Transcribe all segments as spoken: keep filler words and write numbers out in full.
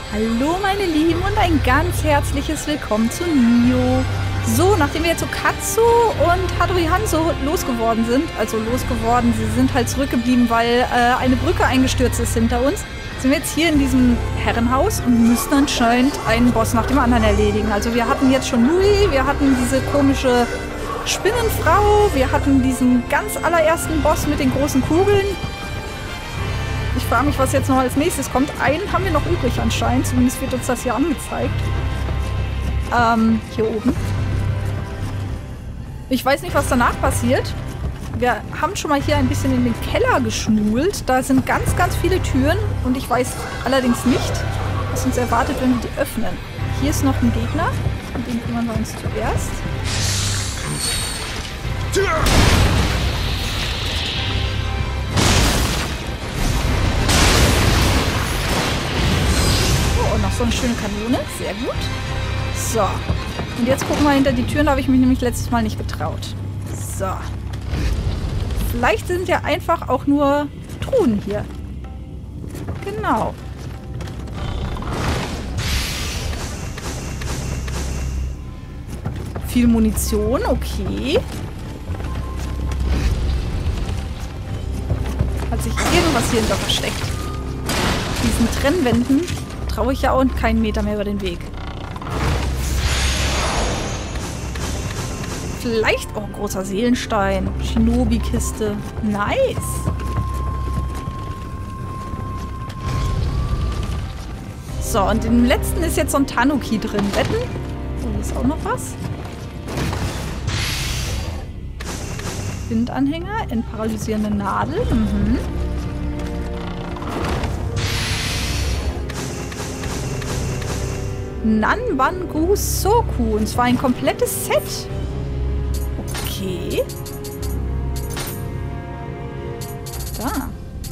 Hallo meine Lieben und ein ganz herzliches Willkommen zu Nioh. So, nachdem wir jetzt so Katsu und Hattori Hanzo losgeworden sind, also losgeworden, sie sind halt zurückgeblieben, weil äh, eine Brücke eingestürzt ist hinter uns, sind wir jetzt hier in diesem Herrenhaus und müssen anscheinend einen Boss nach dem anderen erledigen. Also wir hatten jetzt schon Louis, wir hatten diese komische Spinnenfrau, wir hatten diesen ganz allerersten Boss mit den großen Kugeln. Ich frage mich, was jetzt noch als nächstes kommt. Einen haben wir noch übrig anscheinend, zumindest wird uns das hier angezeigt. Ähm, hier oben. Ich weiß nicht, was danach passiert. Wir haben schon mal hier ein bisschen in den Keller geschmult. Da sind ganz, ganz viele Türen und ich weiß allerdings nicht, was uns erwartet, wenn wir die öffnen. Hier ist noch ein Gegner, um den kümmern wir uns zuerst. Oh, und noch so eine schöne Kanone. Sehr gut. So. Und jetzt gucken wir hinter die Türen, da habe ich mich nämlich letztes Mal nicht getraut. So. Vielleicht sind ja einfach auch nur Truhen hier. Genau. Viel Munition, okay. Hat sich irgendwas hier hinter versteckt. Diesen Trennwänden traue ich ja auch keinen Meter mehr über den Weg. Vielleicht auch ein großer Seelenstein. Shinobi-Kiste. Nice. So, und im letzten ist jetzt so ein Tanuki drin. Wetten? Oh, hier ist auch noch was. Windanhänger, entparalysierende Nadel. Mhm. Nanbangu Soku. Und zwar ein komplettes Set. Okay. Da.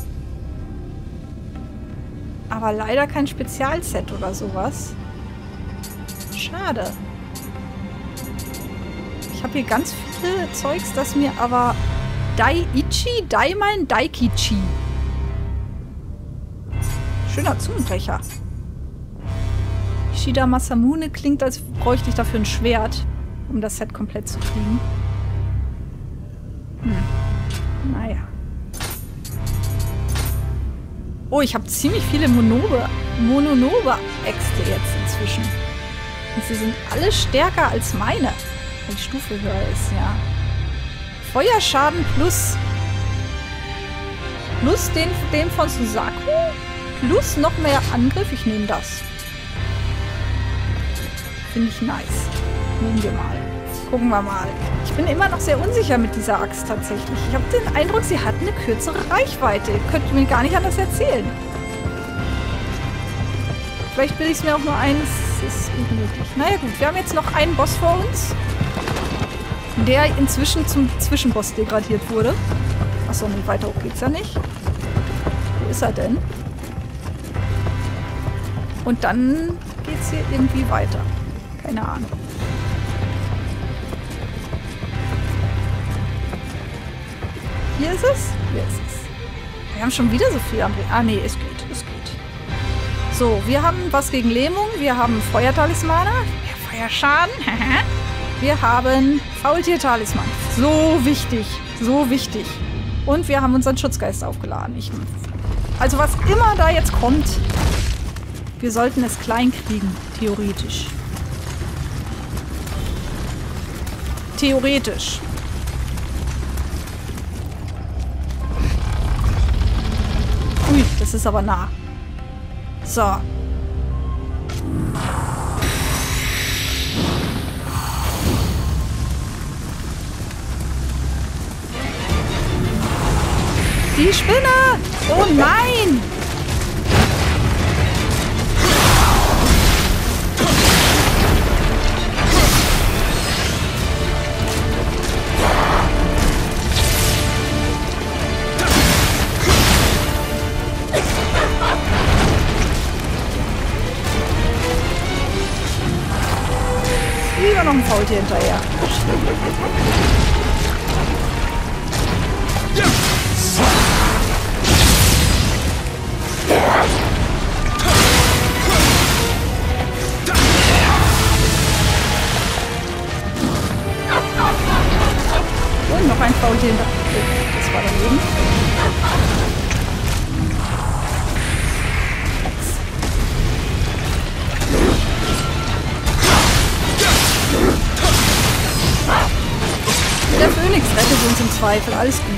Aber leider kein Spezialset oder sowas. Schade. Ich habe hier ganz viele Zeugs, das mir aber Daiichi, Daiman, Daikichi. Schöner Zungenbrecher. Ishida Masamune klingt, als bräuchte ich dafür ein Schwert, um das Set komplett zu kriegen. Hm. Naja. Oh, ich habe ziemlich viele Monobe, Mononobe-Äxte jetzt inzwischen. Und sie sind alle stärker als meine. Weil die Stufe höher ist, ja. Feuerschaden plus... Plus den, den von Suzaku. Plus noch mehr Angriff. Ich nehme das. Finde ich nice. Nehmen wir mal. Gucken wir mal. Ich bin immer noch sehr unsicher mit dieser Axt tatsächlich. Ich habe den Eindruck, sie hat eine kürzere Reichweite. Könnt ihr mir gar nicht anders erzählen. Vielleicht will ich es mir auch nur ein. Es ist unmöglich. Naja gut, wir haben jetzt noch einen Boss vor uns. Der inzwischen zum Zwischenboss degradiert wurde. Achso, nee, weiter hoch geht's ja nicht. Wo ist er denn? Und dann geht's hier irgendwie weiter. Keine Ahnung. Hier ist es? Hier ist es. Wir haben schon wieder so viel am... Ah, nee, es geht. Es geht. So, wir haben was gegen Lähmung. Wir haben Feuertalismane. Ja, Feuerschaden. Wir haben Faultier-Talisman. So wichtig. So wichtig. Und wir haben unseren Schutzgeist aufgeladen. Ich, also was immer da jetzt kommt, wir sollten es klein kriegen. Theoretisch. Theoretisch. Ui, das ist aber nah. So. Die Spinne! Oh nein! Lieber noch ein Faultier hinterher. fault hier hinter. Oh, das war daneben. Der Phönix rettet uns im Zweifel. Alles gut.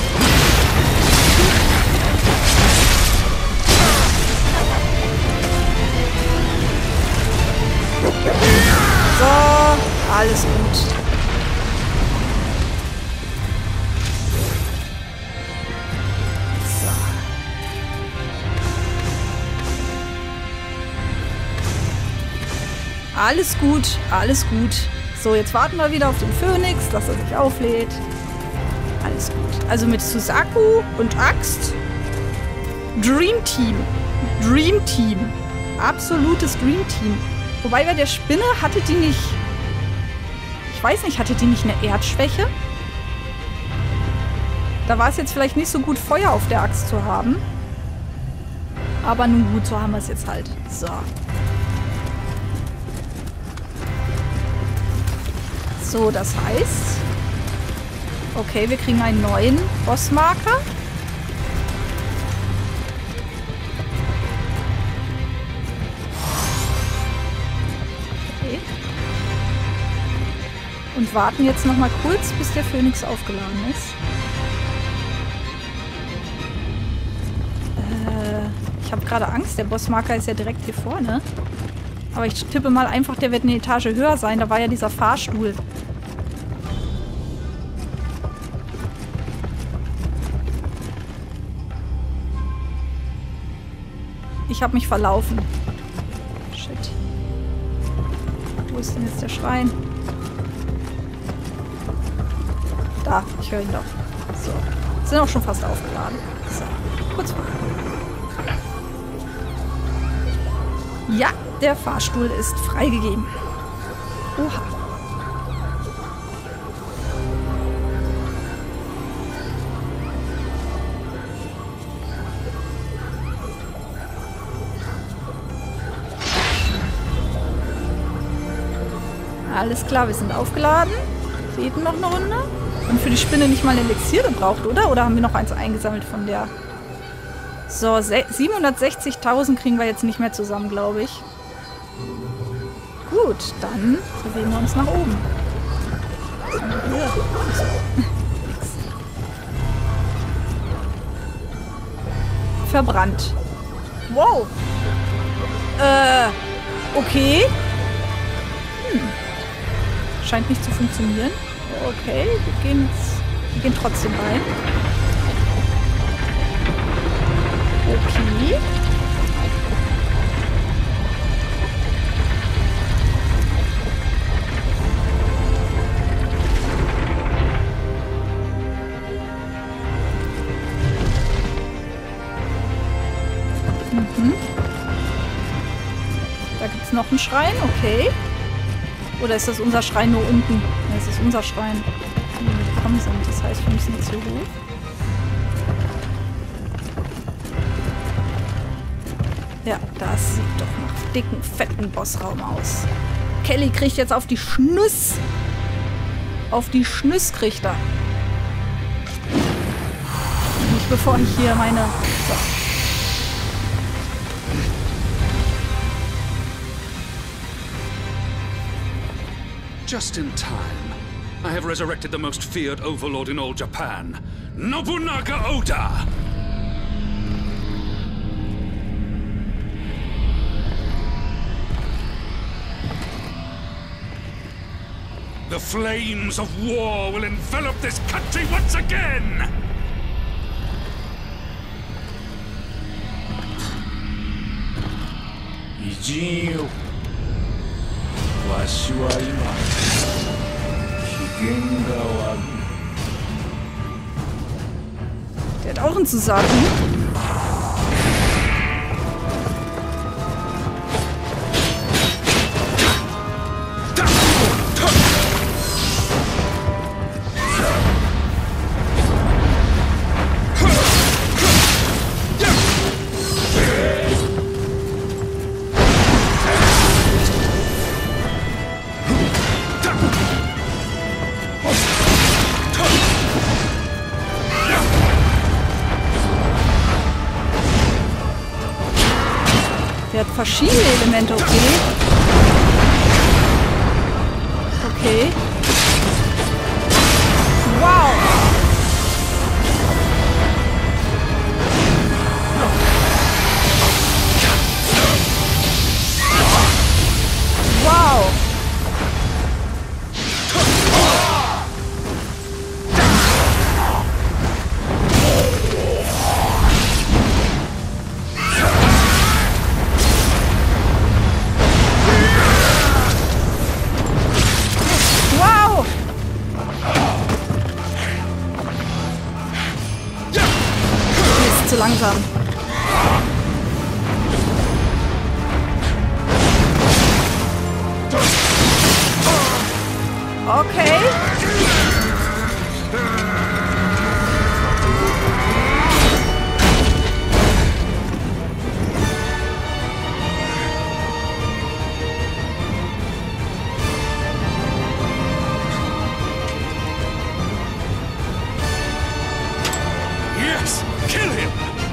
So, alles gut. So. Alles gut, alles gut. So, jetzt warten wir wieder auf den Phönix, dass er sich auflädt. Alles gut. Also mit Suzaku und Axt. Dream Team. Dream Team. Absolutes Dream Team. Wobei bei der Spinne hatte die nicht... Ich weiß nicht, hatte die nicht eine Erdschwäche? Da war es jetzt vielleicht nicht so gut, Feuer auf der Axt zu haben. Aber nun gut, so haben wir es jetzt halt. So. So, das heißt... Okay, wir kriegen einen neuen Bossmarker. Okay. Und warten jetzt noch mal kurz, bis der Phönix aufgeladen ist. Äh, ich habe gerade Angst. Der Bossmarker ist ja direkt hier vorne. Aber ich tippe mal einfach, der wird eine Etage höher sein. Da war ja dieser Fahrstuhl. Ich habe mich verlaufen. Shit. Wo ist denn jetzt der Schrein? Da, ich höre ihn doch. So. Sind auch schon fast aufgeladen. So, kurz mal. Ja, der Fahrstuhl ist freigegeben. Oha. Alles klar, wir sind aufgeladen. Fehlt noch eine Runde. Und für die Spinne nicht mal ein Elixier gebraucht, oder? Oder haben wir noch eins eingesammelt von der... So, siebenhundertsechzigtausend kriegen wir jetzt nicht mehr zusammen, glaube ich. Gut, dann bewegen wir uns nach oben. Was haben wir hier? Nix. Verbrannt. Wow. Äh, okay. Hm. Scheint nicht zu funktionieren. Okay, wir gehen, jetzt, wir gehen trotzdem rein. Okay. Mhm. Da gibt es noch einen Schrein, okay. Oder ist das unser Schrein nur unten? Ja, das ist unser Schrein, wie wir gekommen sind. Das heißt, wir müssen jetzt hier hoch. Ja, das sieht doch nach dicken, fetten Bossraum aus. Kelly kriegt jetzt auf die Schnüss. Auf die Schnüss kriegt er. Nicht bevor ich hier meine... So. Just in time. I have resurrected the most feared overlord in all Japan, Nobunaga Oda! The flames of war will envelop this country once again! Ijin-yo. Washi wa ima higen ga waru. Der hat auch einen zu sagen. Der hat verschiedene Elemente, okay. Okay. Wow! Wow! Wow! Ist zu langsam. Okay. Yes! Kill him!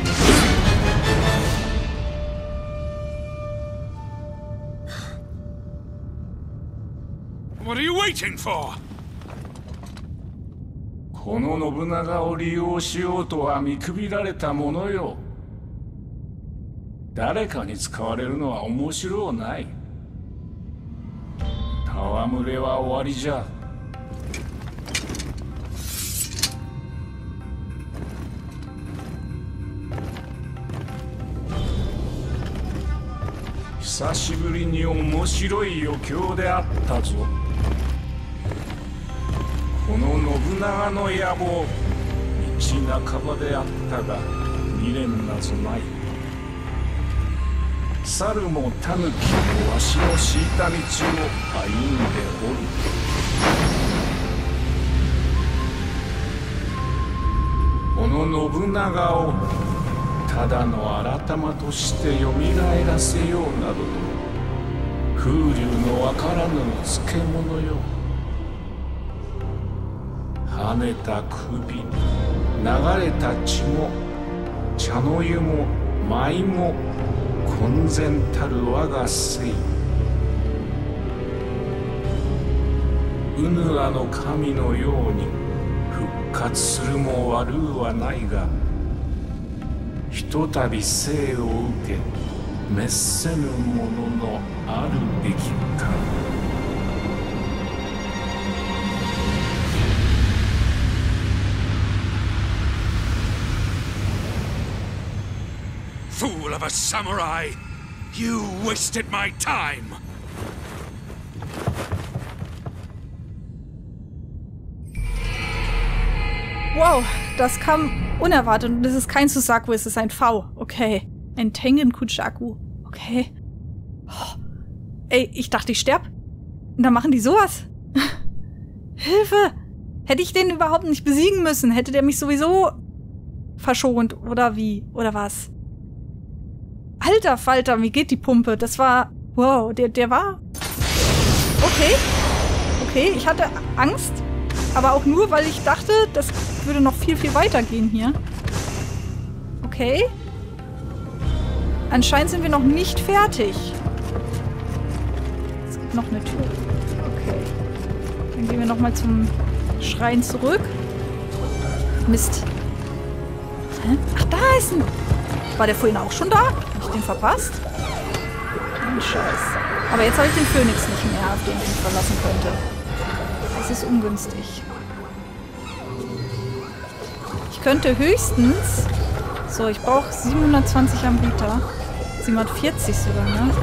What are you waiting for? この信長を利用しようとは見くびられたものよ。誰かに使われるのは面白ない。戯れは終わりじゃ。久しぶりに面白い余興であったぞ。この信長の野望、道半ばであったが未練なぞない。猿も狸もわしの敷いた道を歩んでおる。この信長をただの改まとしてよみがえらせようなどと風流のわからぬ漬物よ。跳ねた首、流れた血も茶の湯も舞も混然たる我が生。ウヌアの神のように復活するも悪うはないが、ひとたび生を受け滅せぬもののあるべきか。 Fool of a samurai! You wasted my time! Wow, das kam unerwartet und es ist kein Suzaku, es ist ein V. Okay. Ein Tengen-Kujaku. Okay. Oh. Ey, ich dachte, ich sterb. Und dann machen die sowas. Hilfe! Hätte ich den überhaupt nicht besiegen müssen, hätte der mich sowieso verschont. Oder wie? Oder was? Alter Falter, wie geht die Pumpe? Das war... Wow, der, der war... Okay. Okay, ich hatte Angst. Aber auch nur, weil ich dachte, das würde noch viel, viel weiter gehen hier. Okay. Anscheinend sind wir noch nicht fertig. Es gibt noch eine Tür. Okay. Dann gehen wir nochmal zum Schrein zurück. Mist. Hä? Ach, da ist ein... War der vorhin auch schon da? Hab ich den verpasst? Kein Scheiß. Aber jetzt habe ich den Phönix nicht mehr, auf den ich mich verlassen könnte. Das ist ungünstig. Ich könnte höchstens... So, ich brauche siebenhundertzwanzig Amrita. siebenhundertvierzig sogar, ne?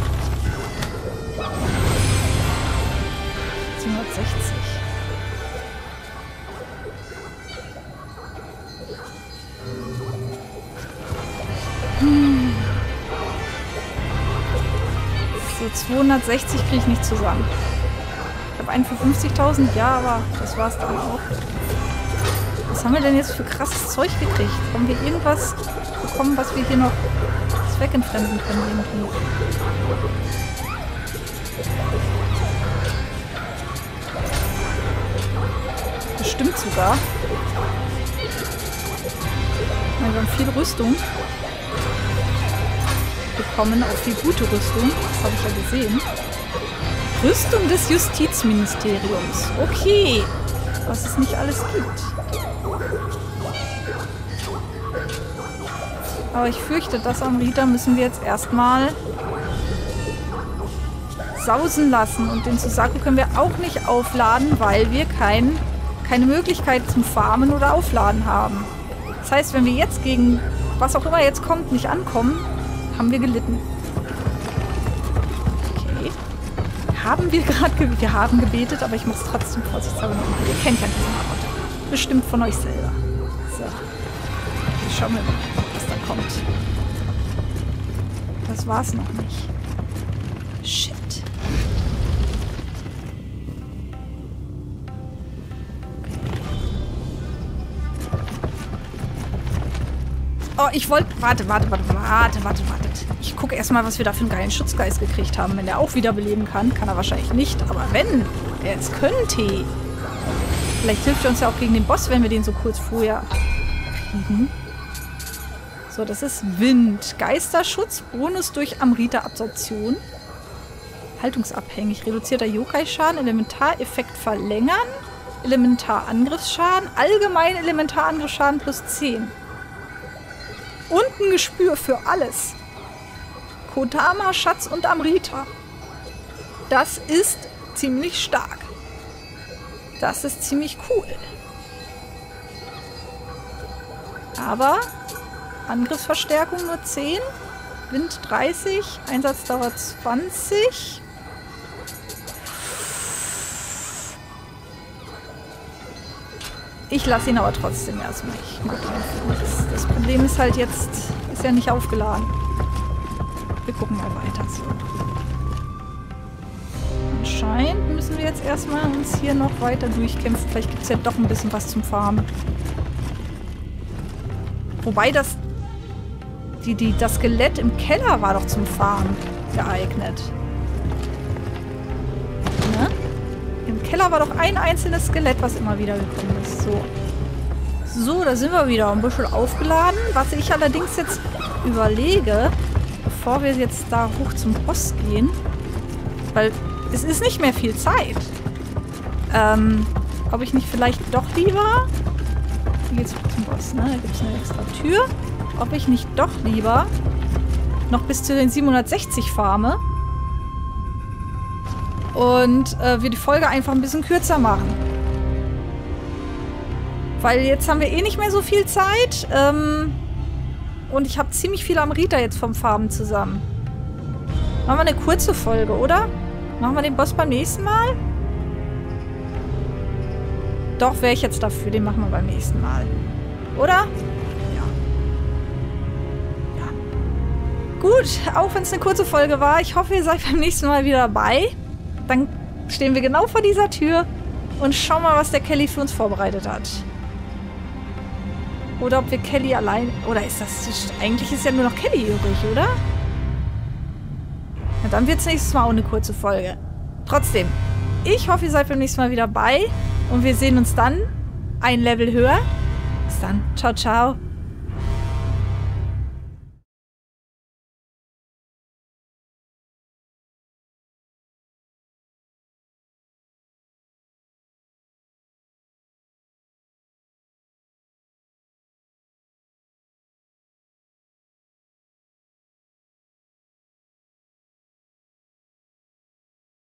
siebenhundertsechzig. Hm. So, zweihundertsechzig kriege ich nicht zusammen. Ich habe einen für fünfzigtausend, ja, aber das war's dann auch. Was haben wir denn jetzt für krasses Zeug gekriegt? Haben wir irgendwas bekommen, was wir hier noch zweckentfremden können irgendwie? Bestimmt sogar. Wir haben viel Rüstung. bekommen auf die gute Rüstung. Das habe ich ja gesehen. Rüstung des Justizministeriums. Okay. Was es nicht alles gibt. Aber ich fürchte, das Amrita müssen wir jetzt erstmal sausen lassen. Und den Suzaku können wir auch nicht aufladen, weil wir kein, keine Möglichkeit zum Farmen oder Aufladen haben. Das heißt, wenn wir jetzt gegen was auch immer jetzt kommt, nicht ankommen, haben wir gelitten. Okay. Haben wir gerade ge wir haben gebetet, aber ich muss trotzdem vorsichtshalber noch mal. Ihr kennt ja diesen Ort. Bestimmt von euch selber. So. Okay, schauen wir mal, was da kommt. Das war's noch nicht. Shit. Oh, ich wollte... Warte, warte, warte, warte, warte, warte. Ich gucke erstmal, was wir da für einen geilen Schutzgeist gekriegt haben. Wenn der auch wiederbeleben kann, kann er wahrscheinlich nicht. Aber wenn er es könnte... Vielleicht hilft er uns ja auch gegen den Boss, wenn wir den so kurz vorher kriegen. So, das ist Wind. Geisterschutz, Bonus durch Amrita-Absorption. Haltungsabhängig. Reduzierter Yokai-Schaden, Elementareffekt verlängern, Elementarangriffsschaden, allgemein Elementarangriffsschaden plus zehn. Und ein Gespür für alles. Kodama, Schatz und Amrita. Das ist ziemlich stark. Das ist ziemlich cool. Aber Angriffsverstärkung nur zehn, Wind dreißig, Einsatzdauer zwanzig. Ich lasse ihn aber trotzdem erstmal. Ich mag ihn nicht. Das Problem ist halt jetzt, ist ja nicht aufgeladen. Wir gucken mal weiter. So. Anscheinend müssen wir jetzt erstmal uns hier noch weiter durchkämpfen. Vielleicht gibt es ja doch ein bisschen was zum Farmen. Wobei das, die, die, das Skelett im Keller war doch zum Farmen geeignet. Ne? Im Keller war doch ein einzelnes Skelett, was immer wieder gekommen ist. So. So, da sind wir wieder ein bisschen aufgeladen. Was ich allerdings jetzt überlege, bevor wir jetzt da hoch zum Boss gehen, weil es ist nicht mehr viel Zeit. Ähm, ob ich nicht vielleicht doch lieber... Hier geht's hoch zum Boss, ne? Da gibt es eine extra Tür. Ob ich nicht doch lieber noch bis zu den siebenhundertsechzig farme und äh, wir die Folge einfach ein bisschen kürzer machen. Weil jetzt haben wir eh nicht mehr so viel Zeit. Ähm, und ich habe ziemlich viel Amrita jetzt vom Farben zusammen. Machen wir eine kurze Folge, oder? Machen wir den Boss beim nächsten Mal? Doch, wäre ich jetzt dafür. Den machen wir beim nächsten Mal. Oder? Ja. Ja. Gut, auch wenn es eine kurze Folge war. Ich hoffe, ihr seid beim nächsten Mal wieder dabei. Dann stehen wir genau vor dieser Tür und schauen mal, was der Kelly für uns vorbereitet hat. Oder ob wir Kelly allein... Oder ist das... Eigentlich ist ja nur noch Kelly übrig, oder? Na, dann wird es nächstes Mal auch eine kurze Folge. Trotzdem, ich hoffe, ihr seid beim nächsten Mal wieder dabei. Und wir sehen uns dann ein Level höher. Bis dann. Ciao, ciao.